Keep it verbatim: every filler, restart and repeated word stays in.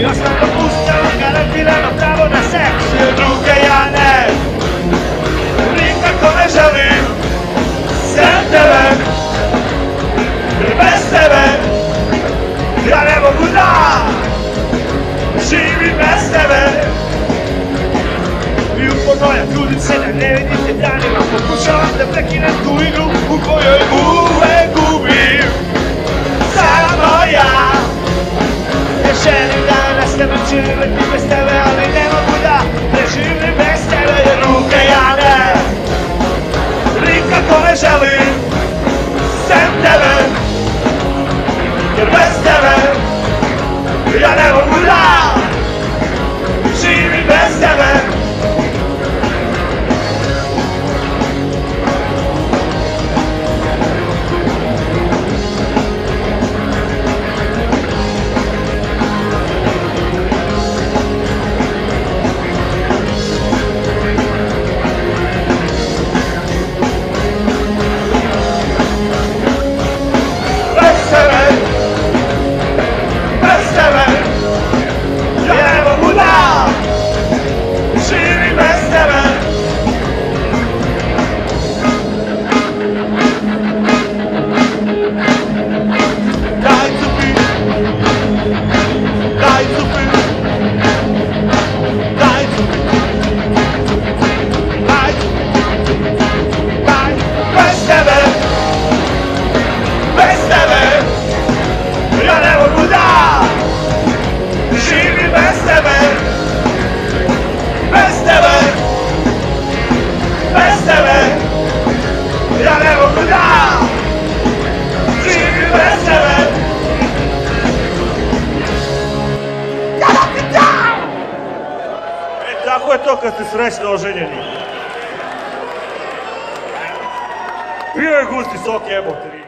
Još sam propustio garantirano pravo na seks. Druge ja ne, nikako ne želim sem tebe, jer bez tebe ja ne mogu da živim bez tebe. I uporno ja trudim se da ne vidite danima, pokušavam da prekinem tu igru u kojoj uvek gubim. Samo ja ne želim da nastavim živjeti bez tebe, ali ne mogu da preživim bez tebe, jer ruke ja ne, nikako ne želim sem tebe, jer bez tebe ja ne mogu da živim bez tebe. Kako je to kad ste srećno oženjeni? Pio je gusti sok, jebote.